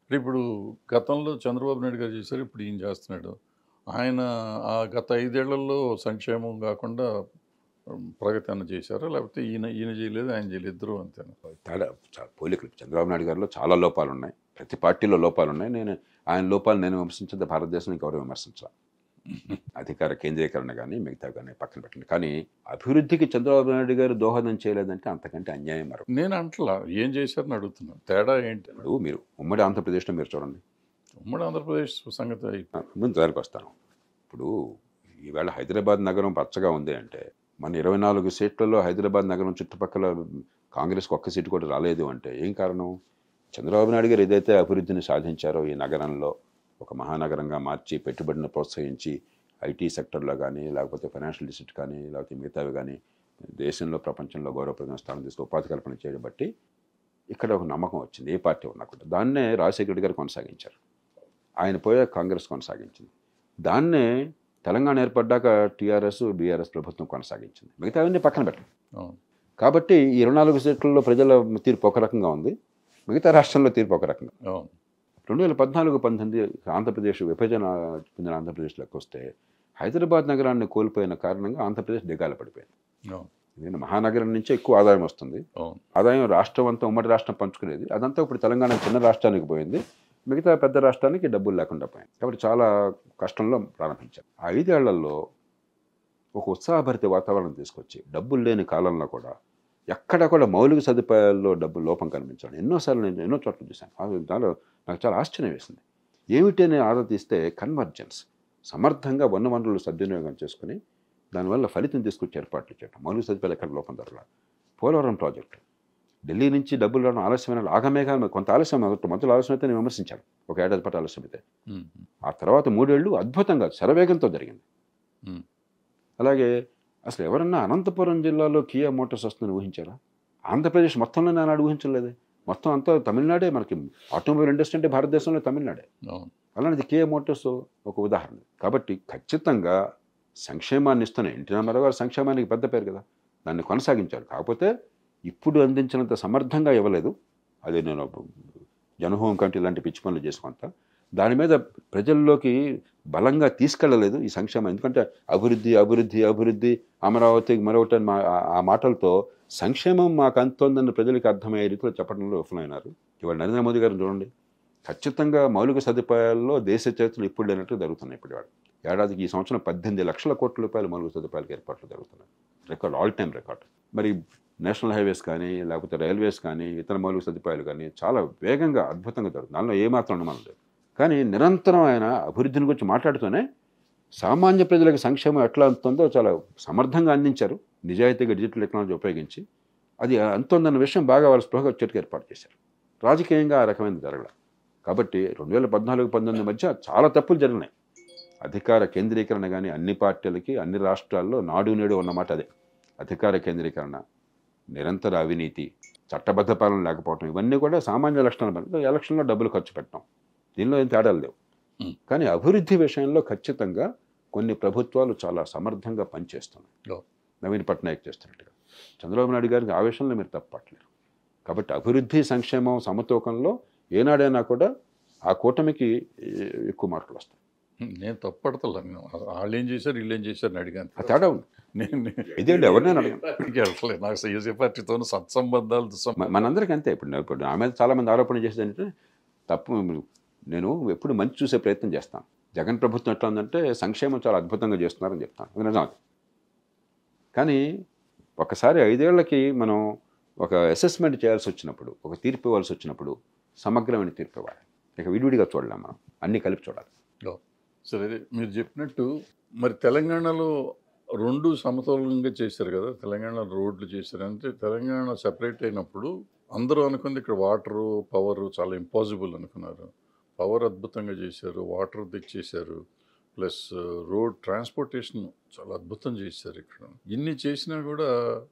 ఇప్పుడు గతంలో చంద్రబాబు నాయుడు గారు చేశారు. ఇప్పుడు ఈయన చేస్తున్నాడు. ఆయన ఆ గత 5 ఏళ్లలో సంక్షేమం గాకుండా ప్రగతి ఏమన్నా చేశారా? లేకపోతే ఈయన చేయలేదు, ఆయన చేయలేదు. ఇద్దరు అంతేనా? తేడా పోలికలు చంద్రబాబు నాయుడు గారిలో చాలా లోపాలున్నాయి. ప్రతి పార్టీలో లోపాలున్నాయి. ఆయన లోపాలు నేను విమర్శించే భారతదేశం ఇంకెవరు విమర్శించాల. అధికార కేంద్రీకరణ కానీ మిగతా కానీ పక్కన పెట్టండి. కానీ అభివృద్ధికి చంద్రబాబు నాయుడు గారు దోహదం చేయలేదంటే అంతకంటే అన్యాయం మరొకటి. నేను అంటలా. ఏం చేశారని అడుగుతున్నాను. తేడా ఏంటి? ఇప్పుడు మీరు ఉమ్మడి ఆంధ్రప్రదేశ్లో మీరు చూడండి. ఉమ్మడి ఆంధ్రప్రదేశ్ సంగతి ముందు దానికి వస్తాను. ఇప్పుడు ఈవేళ హైదరాబాద్ నగరం పచ్చగా ఉంది అంటే మన 24 సీట్లలో హైదరాబాద్ నగరం చుట్టుపక్కల కాంగ్రెస్కి ఒక్క సీటు కూడా రాలేదు అంటే ఏం కారణం? చంద్రబాబు నాయుడు గారు ఏదైతే అభివృద్ధిని సాధించారో ఈ నగరంలో ఒక మహానగరంగా మార్చి పెట్టుబడిని ప్రోత్సహించి ఐటీ సెక్టర్లో కానీ లేకపోతే ఫైనాన్షియల్ డిస్ట్రిక్ట్ కానీ లేకపోతే మిగతావి కానీ దేశంలో ప్రపంచంలో గౌరవప్రదమైన స్థానం తీసుకు ఉపాధి కల్పన చేయడం బట్టి ఇక్కడ ఒక నమ్మకం వచ్చింది. ఏ పార్టీ ఉన్నా కూడా దాన్నే రాజశేఖర రెడ్డి గారు కొనసాగించారు. ఆయన పోయే కాంగ్రెస్ కొనసాగించింది. దాన్నే తెలంగాణ ఏర్పడ్డాక టీఆర్ఎస్ బీఆర్ఎస్ ప్రభుత్వం కొనసాగించింది. మిగతావన్నీ పక్కన పెట్టండి. కాబట్టి ఈ 24 సీట్లలో ప్రజల తీర్పు ఒక రకంగా ఉంది, మిగతా రాష్ట్రంలో తీర్పు ఒక రకంగా. 2014-19 ఆంధ్రప్రదేశ్ విభజన చెందిన ఆంధ్రప్రదేశ్లోకి వస్తే హైదరాబాద్ నగరాన్ని కోల్పోయిన కారణంగా ఆంధ్రప్రదేశ్ దిగాల పడిపోయింది. నేను మహానగరం నుంచే ఎక్కువ ఆదాయం వస్తుంది. ఆదాయం రాష్ట్రం అంతా ఉమ్మడి రాష్ట్రం పంచుకునేది, అదంతా ఇప్పుడు తెలంగాణ చిన్న రాష్ట్రానికి పోయింది, మిగతా పెద్ద రాష్ట్రానికి డబ్బులు లేకుండా పోయింది. కాబట్టి చాలా కష్టంలో ప్రారంభించారు. ఆ 5 ఏళ్లలో ఒక ఉత్సాహభరిత వాతావరణం తీసుకొచ్చి డబ్బులు లేని కాలంలో కూడా ఎక్కడ కూడా మౌలిక సదుపాయాల్లో డబ్బులు లోపం కనిపించాను. ఎన్నోసార్లు నేను ఎన్నో చోట్ల చూశాను. దానిలో నాకు చాలా ఆశ్చర్యం వేసింది. ఏమిటనే ఆరా తీస్తే కన్వర్జెన్స్, సమర్థంగా వనరులు సద్వినియోగం చేసుకుని దానివల్ల ఫలితం తీసుకొచ్చి ఏర్పాట్లు చేయడం. మౌలిక సదుపాయాలు ఎక్కడ లోపం జరగల. పోలవరం ప్రాజెక్టు ఢిల్లీ నుంచి డబ్బులు రావడం ఆలస్యమైన ఆగమేఘాలు కొంత ఆలస్యం, మొదటి ఆలస్యం అయితే నేను విమర్శించాను, ఒక ఏడాది పాటు ఆలస్యం అయితే. ఆ తర్వాత 3 ఏళ్ళు అద్భుతంగా శరవేగంతో జరిగింది. అలాగే అసలు ఎవరన్నా అనంతపురం జిల్లాలో కియా మోటార్స్ వస్తుందని ఊహించారా? ఆంధ్రప్రదేశ్ మొత్తంలో నేను ఊహించలేదే. మొత్తం అంతా తమిళనాడే. మనకి ఆటోమొబైల్ ఇండస్ట్రీ అంటే భారతదేశంలో తమిళనాడే. అలాంటిది కియా మోటార్స్ ఒక ఉదాహరణ. కాబట్టి ఖచ్చితంగా సంక్షేమాన్ని ఇస్తున్నాయి. ఎన్టీ రామారావు గారు సంక్షేమానికి పెద్ద పేరు కదా, దాన్ని కొనసాగించారు. కాకపోతే ఇప్పుడు అందించినంత సమర్థంగా ఇవ్వలేదు. అది నేను జనహోం కమిటీ లాంటి పిచ్చి పనులు చేసుకుంటా. దాని మీద ప్రజల్లోకి బలంగా తీసుకెళ్ళలేదు ఈ సంక్షేమం. ఎందుకంటే అభివృద్ధి అభివృద్ధి అభివృద్ధి, అమరావతికి మరొకటి ఆ మాటలతో సంక్షేమం మాకు అంతోందని ప్రజలకు అర్థమయ్యే రీతిలో చెప్పడంలో విఫలమైనారు. ఇవాళ నరేంద్ర మోదీ గారిని చూడండి, ఖచ్చితంగా మౌలిక సదుపాయాల్లో దేశ చరిత్రలు ఇప్పుడు లేనట్టు జరుగుతున్నాయి. ఇప్పుడు ఏడాదికి ఈ సంవత్సరం 18 లక్షల కోట్ల రూపాయలు మౌలిక సదుపాయాలకు ఏర్పాట్లు జరుగుతున్నాయి. Record, all time record. మరి నేషనల్ హైవేస్ కానీ లేకపోతే రైల్వేస్ కానీ ఇతర మౌలిక సదుపాయాలు కానీ చాలా వేగంగా అద్భుతంగా జరుగుతుంది. దానిలో ఏమాత్రం అనుమానం లేదు. కానీ నిరంతరం ఆయన అభివృద్ధిని గురించి మాట్లాడుతూనే సామాన్య ప్రజలకు సంక్షేమం ఎట్లా అందుతుందో చాలా సమర్థంగా అందించారు. నిజాయితీగా డిజిటల్ టెక్నాలజీ ఉపయోగించి అది అంతుందన్న విషయం బాగా వాళ్ళ స్పృహగా వచ్చేట్టుగా ఏర్పాటు చేశారు. రాజకీయంగా ఆ రకమైన జరగలేదు. కాబట్టి 2014-19 మధ్య చాలా తప్పులు జరిగినాయి. అధికార కేంద్రీకరణ కానీ అన్ని పార్టీలకి అన్ని రాష్ట్రాల్లో నాడు నేడు ఉన్నమాట అదే. అధికార కేంద్రీకరణ, నిరంతర అవినీతి, చట్టబద్ధ పాలన లేకపోవటం, ఇవన్నీ కూడా సామాన్య లక్షణాలు. ఎలక్షన్లో డబ్బులు ఖర్చు పెట్టడం, దీనిలో ఏం తేడాలు లేవు. కానీ అభివృద్ధి విషయంలో ఖచ్చితంగా కొన్ని ప్రభుత్వాలు చాలా సమర్థంగా పనిచేస్తున్నాయి. నవీన్ పట్నాయక్ చేస్తున్నట్టుగా. చంద్రబాబు నాయుడు గారికి ఆ విషయంలో మీరు తప్పట్లేరు. కాబట్టి అభివృద్ధి సంక్షేమం సమతూకంలో ఏనాడైనా కూడా ఆ కూటమికి ఎక్కువ మార్కులు వస్తాయి. నేను తప్పడతలే. వాళ్ళు ఏం చేశారు, వీళ్ళు ఏం చేశారు అని అడిగాను. ఆ తేడా ఉంది. ఇదేంటి ఎవరినైనా అడగను. నాకు సీఎస్ఐ పార్టీతో సత్సంబంధాలు మనందరికీ అంతే. ఇప్పుడు ఆమె చాలామంది ఆరోపణ చేసేదంటే తప్పు. నేను ఎప్పుడు మంచి చూసే ప్రయత్నం చేస్తాను. జగన్ ప్రభుత్వం ఎట్లా ఉందంటే సంక్షేమం చాలా అద్భుతంగా చేస్తున్నారని చెప్తాను. అది నిజం. కానీ ఒకసారి 5 ఏళ్లకి మనం ఒక అసెస్మెంట్ చేయాల్సి వచ్చినప్పుడు, ఒక తీర్పు ఇవ్వాల్సి వచ్చినప్పుడు సమగ్రమైన తీర్పు ఇవ్వాలి. ఇక విడివిడిగా చూడలేం, మనం అన్నీ కలిపి చూడాలి. సరే, మీరు చెప్పినట్టు మరి తెలంగాణలో 2 సమతౌలంగా చేశారు కదా. తెలంగాణ రోడ్లు చేశారు అంటే తెలంగాణ సెపరేట్ అయినప్పుడు అందరూ అనుకుంది ఇక్కడ వాటరు పవర్ చాలా ఇంపాసిబుల్ అనుకున్నారు. పవర్ అద్భుతంగా చేశారు, వాటర్ తెచ్చేశారు, ప్లస్ రోడ్ ట్రాన్స్పోర్టేషన్ చాలా అద్భుతం చేశారు. ఇక్కడ ఇన్ని చేసినా కూడా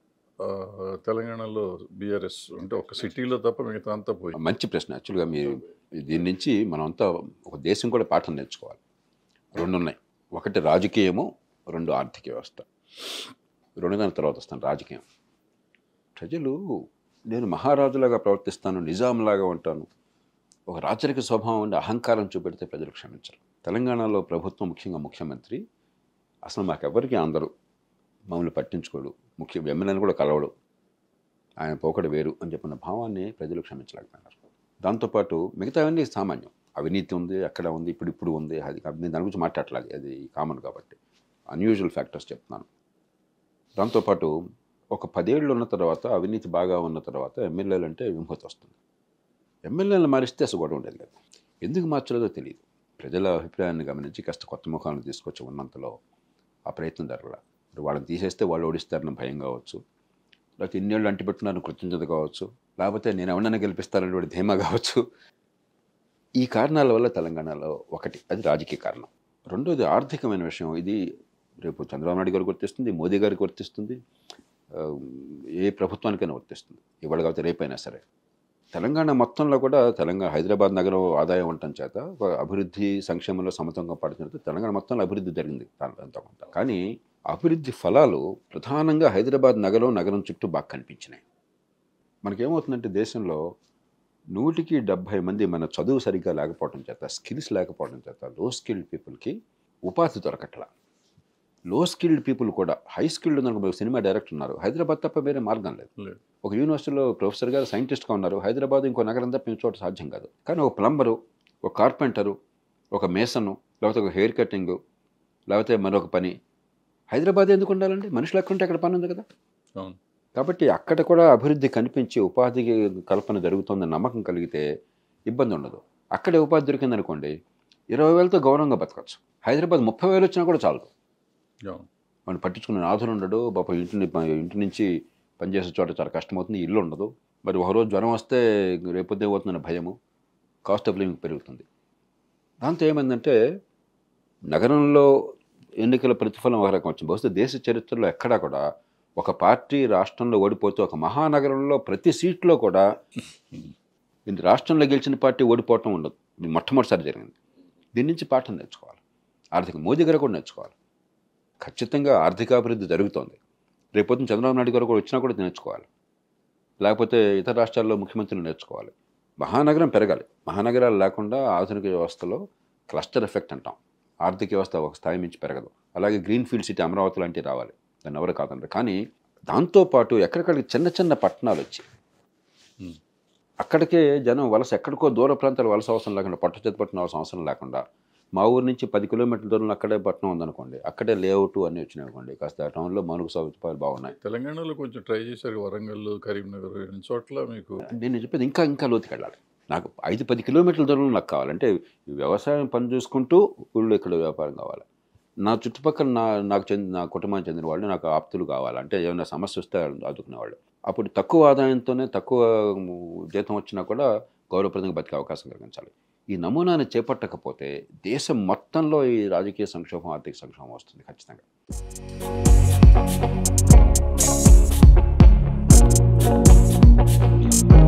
తెలంగాణలో బీఆర్ఎస్ అంటే ఒక సిటీలో తప్ప మిగతా అంతా పోయి. మంచి ప్రశ్న. యాక్చువల్గా మీరు దీని నుంచి మనమంతా ఒక దేశం కూడా పాఠం నేర్చుకోవాలి. 2 ఉన్నాయి. ఒకటి రాజకీయము, 2 ఆర్థిక వ్యవస్థ. 2 దాని తర్వాత వస్తాను రాజకీయం. ప్రజలు నేను మహారాజులాగా ప్రవర్తిస్తాను, నిజాంలాగా ఉంటాను, ఒక రాచరిక స్వభావం ఉండి అహంకారం చూపెడితే ప్రజలు క్షమించరు. తెలంగాణలో ప్రభుత్వం, ముఖ్యంగా ముఖ్యమంత్రి, అసలు మాకెవరికి అందరూ మమ్మల్ని పట్టించుకోడు, ఎమ్మెల్యేని కూడా కలవడు, ఆయన పోకడ వేరు అని చెప్పిన భావాన్ని ప్రజలు క్షమించలేకపోయినారు. దాంతోపాటు మిగతావన్నీ సామాన్యం. అవినీతి ఉంది, అక్కడ ఉంది, ఇప్పుడు ఉంది. అది నేను దాని గురించి మాట్లాడలేదు, అది కామన్ కాబట్టి అన్యూజువల్ ఫ్యాక్టర్స్ చెప్తున్నాను. దాంతోపాటు ఒక 10 ఏళ్ళు ఉన్న తర్వాత, అవినీతి బాగా ఉన్న తర్వాత ఎమ్మెల్యేలు అంటే విముఖత వస్తుంది. ఎమ్మెల్యేలను మారిస్తే అసలు గొడవ ఉండేది లేదు. ఎందుకు మార్చలేదో తెలియదు. ప్రజల అభిప్రాయాన్ని గమనించి కాస్త కొత్త ముఖాలను తీసుకొచ్చి ఉన్నంతలో ఆ ప్రయత్నం జరగల. వాళ్ళని తీసేస్తే వాళ్ళు ఓడిస్తారని భయం కావచ్చు, లేకపోతే ఇన్నేళ్ళు అంటిపెట్టున్నారని కృతజ్ఞత కావచ్చు, లేకపోతే నేను ఎవరినైనా గెలిపిస్తారనేటువంటి ధీమా కావచ్చు. ఈ కారణాల వల్ల తెలంగాణలో ఒకటి అది రాజకీయ కారణం. రెండోది ఆర్థికమైన విషయం. ఇది రేపు చంద్రబాబు నాయుడు గారికి వర్తిస్తుంది, మోదీ గారికి వర్తిస్తుంది, ఏ ప్రభుత్వానికైనా వర్తిస్తుంది. ఇవాళ కాకపోతే రేపైనా సరే. తెలంగాణ మొత్తంలో కూడా హైదరాబాద్ నగరం ఆదాయం ఉండటం చేత అభివృద్ధి సంక్షేమంలో సమతంగా పడుతున్నట్టు తెలంగాణ మొత్తంలో అభివృద్ధి జరిగింది అంత కొంత. కానీ అభివృద్ధి ఫలాలు ప్రధానంగా హైదరాబాద్ నగరం చుట్టూ బాగా కనిపించినాయి. మనకేమవుతుందంటే దేశంలో 100కి 70 మంది మన చదువు సరిగ్గా లేకపోవడం చేత, స్కిల్స్ లేకపోవడం చేత లో స్కిల్డ్ పీపుల్కి ఉపాధి దొరకట్లా. లో స్కిల్డ్ పీపుల్ కూడా హై స్కిల్డ్ ఉన్న సినిమా డైరెక్టర్ ఉన్నారు, హైదరాబాద్ తప్ప వేరే మార్గం లేదు. ఒక యూనివర్సిటీలో ప్రొఫెసర్ గారు సైంటిస్ట్గా ఉన్నారు, హైదరాబాద్ ఇంకో నగరం తప్ప ఇంకో చోట సాధ్యం కాదు. కానీ ఒక ప్లంబరు, ఒక కార్పెంటరు, ఒక మేసను, లేకపోతే ఒక హెయిర్ కటింగు, లేకపోతే మరొక పని హైదరాబాద్ ఎందుకు ఉండాలండి? మనుషులు ఎక్కడ ఉంటే అక్కడ పని ఉంది కదా. కాబట్టి అక్కడ కూడా అభివృద్ధి కనిపించి ఉపాధికి కల్పన జరుగుతుందని నమ్మకం కలిగితే ఇబ్బంది ఉండదు. అక్కడే ఉపాధి దొరికిందనుకోండి, 20,000తో గౌరవంగా బతకచ్చు. హైదరాబాద్ 30,000 వచ్చినా కూడా చాలదు. మనం పట్టించుకునే నాథులు ఉండడు, పాప ఇంటి నుంచి పనిచేసే చోట చాలా కష్టమవుతుంది, ఇల్లు ఉండదు. మరి ఒకరోజు జ్వరం వస్తే రేపొద్దే పోతుందన్న భయము, కాస్ట్ ఆఫ్ లివింగ్ పెరుగుతుంది. దాంతో ఏమైందంటే నగరంలో ఎన్నికల ప్రతిఫలం ఒక రకం వచ్చింది. బహుశా దేశ చరిత్రలో ఎక్కడా కూడా ఒక పార్టీ రాష్ట్రంలో ఓడిపోతే ఒక మహానగరంలో ప్రతి సీట్లో కూడా రాష్ట్రంలో గెలిచిన పార్టీ ఓడిపోవటం ఉండదు. ఇది మొట్టమొదటిసారి జరిగింది. దీని నుంచి పాఠం నేర్చుకోవాలి. మోదీ గారు కూడా నేర్చుకోవాలి. ఖచ్చితంగా ఆర్థికాభివృద్ధి జరుగుతోంది. రేపొద్దున చంద్రబాబు నాయుడు గారు కూడా వచ్చినా కూడా నేర్చుకోవాలి, లేకపోతే ఇతర రాష్ట్రాల్లో ముఖ్యమంత్రులు నేర్చుకోవాలి. మహానగరం పెరగాలి. మహానగరాలు లేకుండా ఆధునిక వ్యవస్థలో క్లస్టర్ ఎఫెక్ట్ అంటాం. ఆర్థిక వ్యవస్థ ఒక స్థాయి మించి పెరగదు. అలాగే గ్రీన్ఫీల్డ్ సిటీ అమరావతి లాంటివి రావాలి, దాన్ని ఎవరు కాదంటారు. కానీ దాంతోపాటు ఎక్కడికక్కడికి చిన్న చిన్న పట్టణాలు వచ్చి అక్కడికే జనం వలస, ఎక్కడికో దూర ప్రాంతాలు వలస అవసరం లేకుండా, పట్టుచేతి పట్టణం అవసరం లేకుండా, మా ఊరు నుంచి 10 కిలోమీటర్ల దూరంలో అక్కడే పట్టణం ఉందనుకోండి, అక్కడే లేఅవుట్ అన్నీ వచ్చినాయి అనుకోండి, కాస్త టౌన్లో మౌలిక సదుపాయాలు బాగున్నాయి. తెలంగాణలో కొంచెం ట్రై చేశారు, వరంగల్, కరీంనగర్ చోట్ల. మీకు నేను చెప్పేది ఇంకా లోతుకి వెళ్ళాలి. నాకు 5-10 కిలోమీటర్ల దూరంలో నాకు కావాలంటే వ్యవసాయం పని చూసుకుంటూ ఊళ్ళో ఇక్కడ వ్యాపారం కావాలి. నా చుట్టుపక్కల నా కుటుంబానికి చెందిన వాళ్ళు, నాకు ఆప్తులు కావాలంటే ఏమైనా సమస్య వస్తే ఆదుకునేవాళ్ళు. అప్పుడు తక్కువ ఆదాయంతోనే తక్కువ జీతం వచ్చినా కూడా గౌరవప్రదంగా బతికే అవకాశం కలిగించాలి. ఈ నమూనాను చేపట్టకపోతే దేశం మొత్తంలో ఈ రాజకీయ సంక్షోభం, ఆర్థిక సంక్షోభం వస్తుంది ఖచ్చితంగా.